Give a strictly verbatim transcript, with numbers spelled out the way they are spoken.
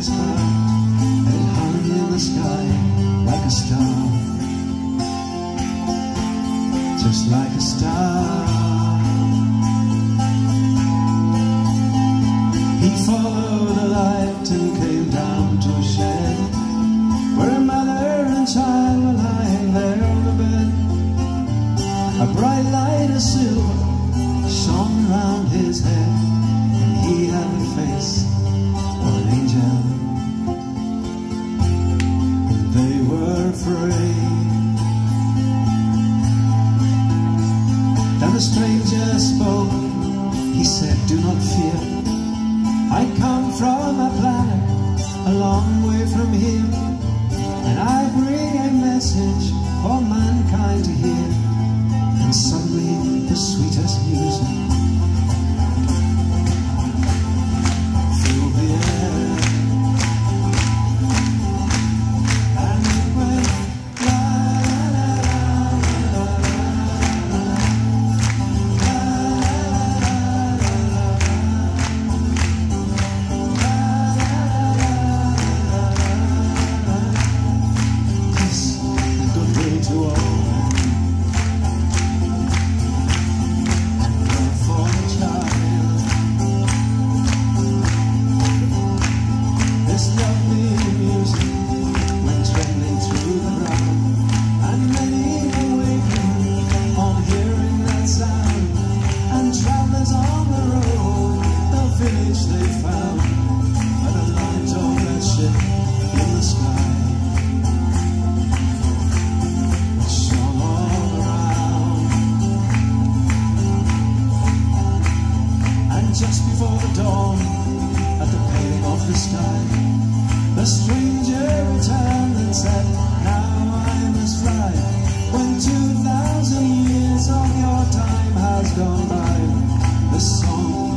his craft. It hung in the sky like a star, just like a star. He followed the light and came down to a shed where a mother and child were lying there on the bed. A bright light of silver shone round his head, and he had the face of an angel. And they were afraid. Then the stranger spoke. He said, "Do not fear. I come from a planet a long way from here, and I bring a message for mankind to hear." And suddenly the sweetest music filled the air, and it went la la la la la la. This is good day to all. They found by the light of that ship in the sky. It shone all around, and just before the dawn, at the paling of the sky, the stranger returned and said, "Now I must fly. When two thousand years of your time has gone by, the song